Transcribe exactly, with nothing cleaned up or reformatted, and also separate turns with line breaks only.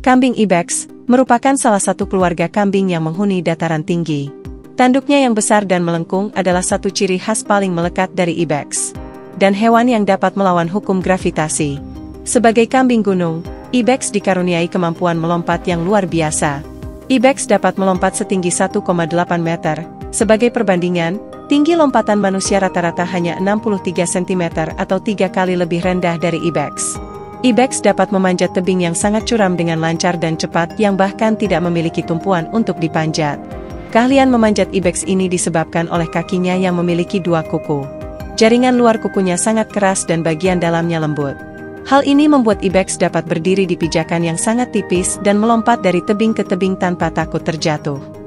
Kambing ibex merupakan salah satu keluarga kambing yang menghuni dataran tinggi. Tanduknya yang besar dan melengkung adalah satu ciri khas paling melekat dari ibex. Dan hewan yang dapat melawan hukum gravitasi. Sebagai kambing gunung, ibex dikaruniai kemampuan melompat yang luar biasa. Ibex dapat melompat setinggi satu koma delapan meter. Sebagai perbandingan, tinggi lompatan manusia rata-rata hanya enam puluh tiga sentimeter atau tiga kali lebih rendah dari ibex. Ibex dapat memanjat tebing yang sangat curam dengan lancar dan cepat yang bahkan tidak memiliki tumpuan untuk dipanjat. Keahlian memanjat ibex ini disebabkan oleh kakinya yang memiliki dua kuku. Jaringan luar kukunya sangat keras dan bagian dalamnya lembut. Hal ini membuat ibex dapat berdiri di pijakan yang sangat tipis dan melompat dari tebing ke tebing tanpa takut terjatuh.